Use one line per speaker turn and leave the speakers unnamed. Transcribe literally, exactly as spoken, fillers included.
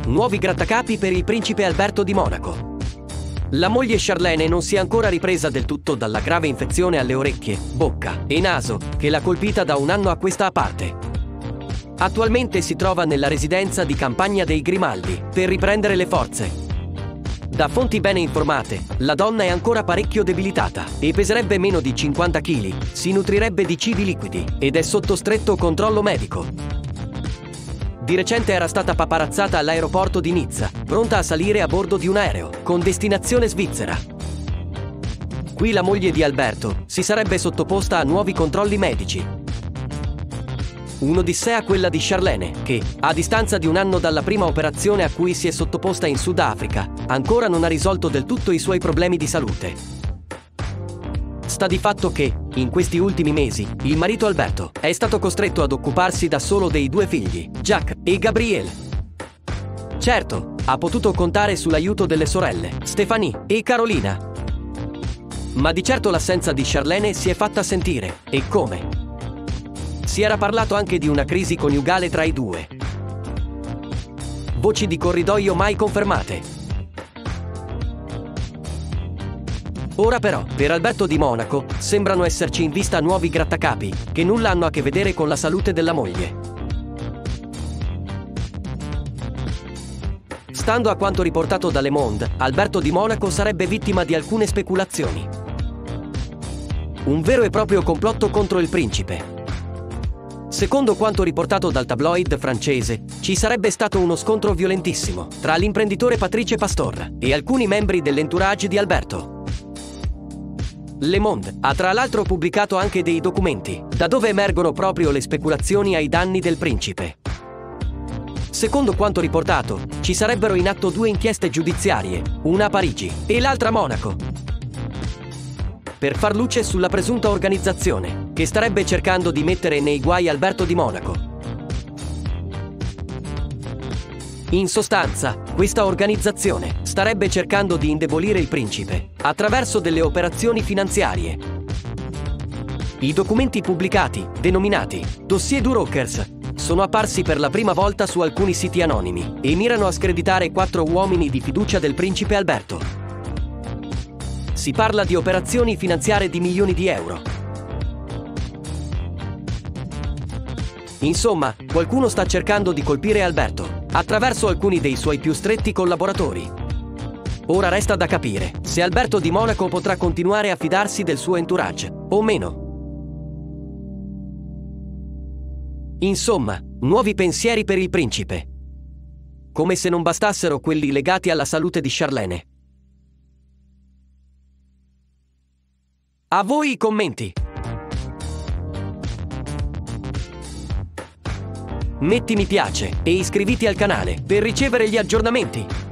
Nuovi grattacapi per il principe Alberto di Monaco. La moglie Charlene non si è ancora ripresa del tutto dalla grave infezione alle orecchie, bocca e naso che l'ha colpita da un anno a questa parte. Attualmente si trova nella residenza di campagna dei Grimaldi per riprendere le forze. Da fonti bene informate, la donna è ancora parecchio debilitata e peserebbe meno di cinquanta chili, si nutrirebbe di cibi liquidi ed è sotto stretto controllo medico. Di recente era stata paparazzata all'aeroporto di Nizza, pronta a salire a bordo di un aereo, con destinazione Svizzera. Qui la moglie di Alberto si sarebbe sottoposta a nuovi controlli medici. Un'odissea quella di Charlene, che, a distanza di un anno dalla prima operazione a cui si è sottoposta in Sudafrica, ancora non ha risolto del tutto i suoi problemi di salute. Sta di fatto che, in questi ultimi mesi, il marito Alberto è stato costretto ad occuparsi da solo dei due figli, Jack e Gabriele. Certo, ha potuto contare sull'aiuto delle sorelle, Stephanie e Carolina. Ma di certo l'assenza di Charlene si è fatta sentire, e come? Si era parlato anche di una crisi coniugale tra i due. Voci di corridoio mai confermate. Ora però, per Alberto di Monaco, sembrano esserci in vista nuovi grattacapi, che nulla hanno a che vedere con la salute della moglie. Stando a quanto riportato da Le Monde, Alberto di Monaco sarebbe vittima di alcune speculazioni. Un vero e proprio complotto contro il principe. Secondo quanto riportato dal tabloid francese, ci sarebbe stato uno scontro violentissimo tra l'imprenditore Patrice Pastor e alcuni membri dell'entourage di Alberto. Le Monde ha tra l'altro pubblicato anche dei documenti, da dove emergono proprio le speculazioni ai danni del principe. Secondo quanto riportato, ci sarebbero in atto due inchieste giudiziarie, una a Parigi e l'altra a Monaco, per far luce sulla presunta organizzazione, che starebbe cercando di mettere nei guai Alberto di Monaco. In sostanza, questa organizzazione starebbe cercando di indebolire il principe attraverso delle operazioni finanziarie. I documenti pubblicati, denominati Dossier du Rockers, sono apparsi per la prima volta su alcuni siti anonimi e mirano a screditare quattro uomini di fiducia del principe Alberto. Si parla di operazioni finanziarie di milioni di euro. Insomma, qualcuno sta cercando di colpire Alberto attraverso alcuni dei suoi più stretti collaboratori. Ora resta da capire se Alberto di Monaco potrà continuare a fidarsi del suo entourage o meno. Insomma, nuovi pensieri per il principe. Come se non bastassero quelli legati alla salute di Charlene. A voi i commenti. Metti mi piace e iscriviti al canale per ricevere gli aggiornamenti.